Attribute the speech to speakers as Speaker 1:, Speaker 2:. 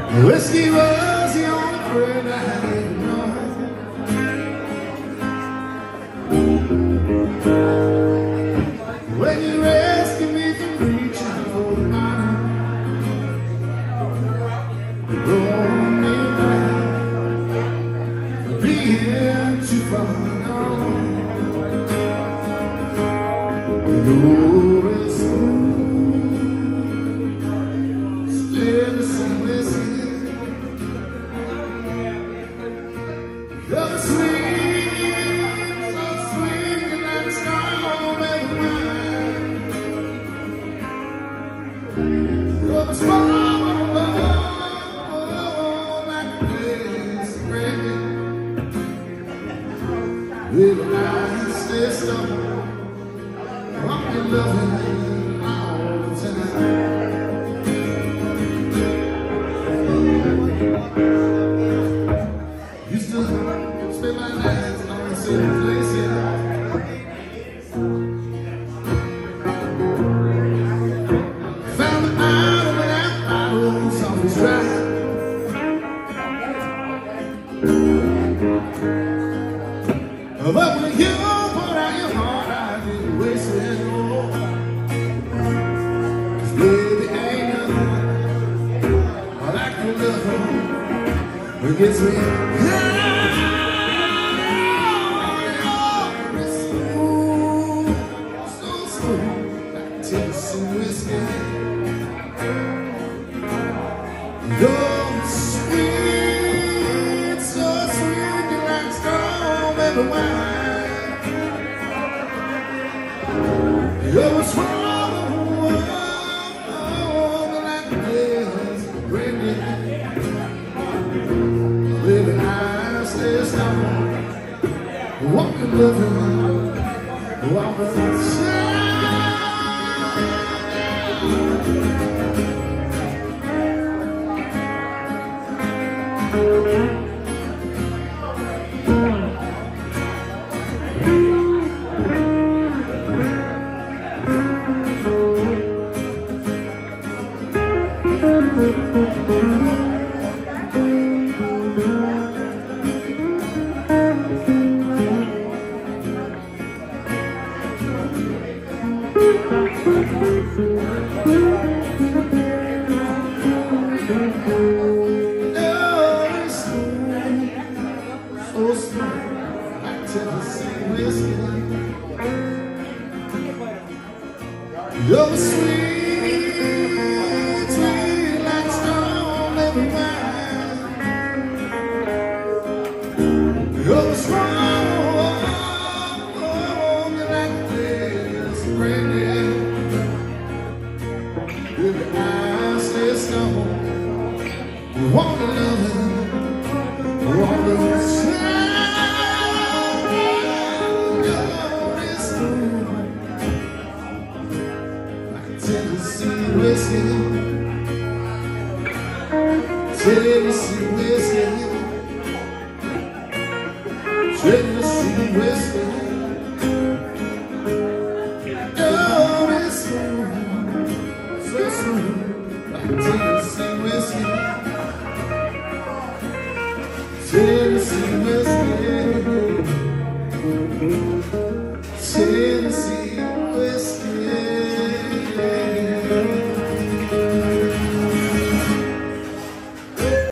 Speaker 1: Whiskey was the only friend I had ever known. When you rescued me from reaching for the money, you brought me back from being too far gone. You're as smooth, still the same whiskey. You're sweet, so sweet, and that strong and wine. You're the strong like a place ready. With a nice system, I'm your loving all the time. Used to spend my nights on the same place, yeah. Found the bottle when that bottle was always dry. But when you poured out your heart, I didn't waste it anymore. 'Cause baby, ain't nothing like the love that gets me high. It's smooth, so smooth, like Tennessee whiskey. You're sweet, so sweet, you're like strong and wine. You're strong like this, ready. Living high, stay strong. Walking, living, walking inside. So smooth, like Tennessee whiskey. You're sweet, sweet like strong and wine. You're strong, you're like this, ready. With your eyes stay strong. You want to love it, you want to Tennessee whiskey, Tennessee whiskey, Tennessee whiskey. Oh, it's smooth, so smooth, like Tennessee whiskey, Tennessee whiskey.